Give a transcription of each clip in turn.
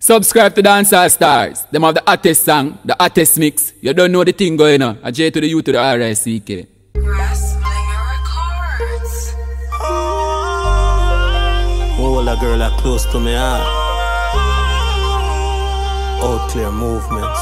Subscribe to Dancehall Stars. Them have the hottest song, the hottest mix. You don't know the thing going on. A J to the U to the R-I-C-K. Hold a girl that close to me heart. All clear movements.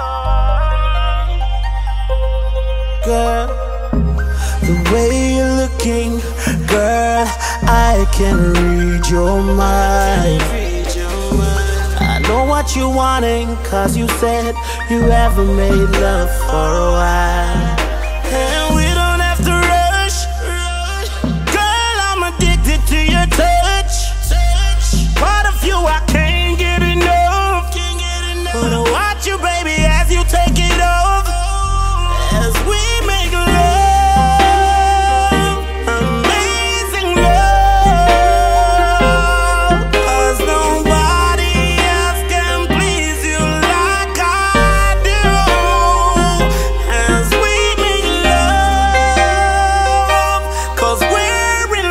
Girl, the way you're looking, girl, I can read your mind. I know what you're wanting, cause you said you haven't made love for a while. And we don't have to rush. Girl, I'm addicted to your touch. Part of you I can't get enough. Wanna watch you, baby, as you take it off. As we make love, amazing love. Cause nobody else can please you like I do. As we make love, cause we're in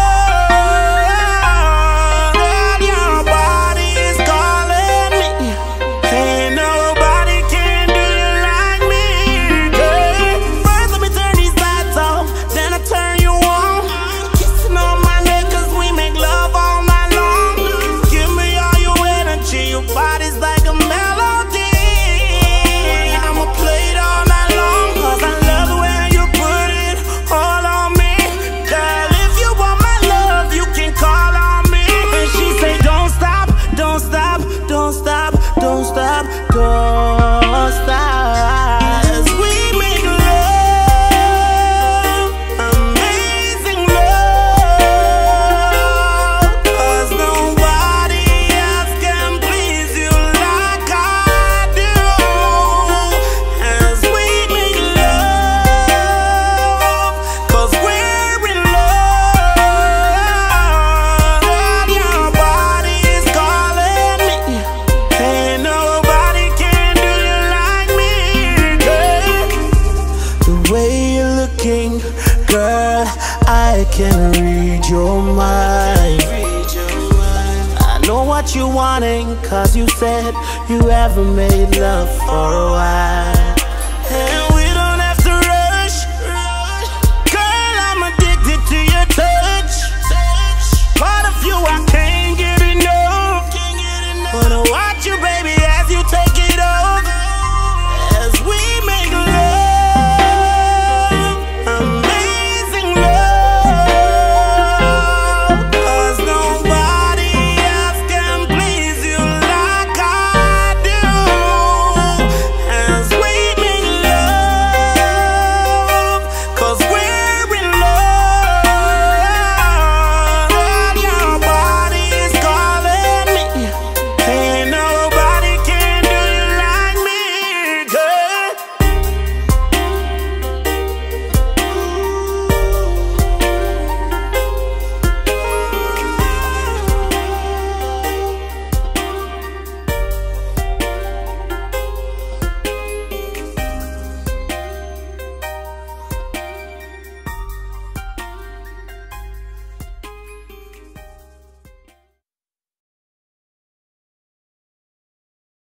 love. And your body is calling me. Ain't nobody can do you like me, girl. First let me turn these lights off, then I turn you on. Kissing on my neck cause we make love all night long. Give me all your energy, your body's like a melody. I'ma play it all night long, cause I love the way you put it all on me. Girl, if you want my love, you can call on me. And she say don't stop, don't stop, don't stop, don't stop, don't stop. As we make love, amazing love. Cause nobody else can please you like I do. As we make love, cause we're in love. And your body is calling me. Ain't nobody can do you like me, girl. The way you're looking, girl, I can read your mind. I know what you're wanting, cause you said you haven't made love for a while.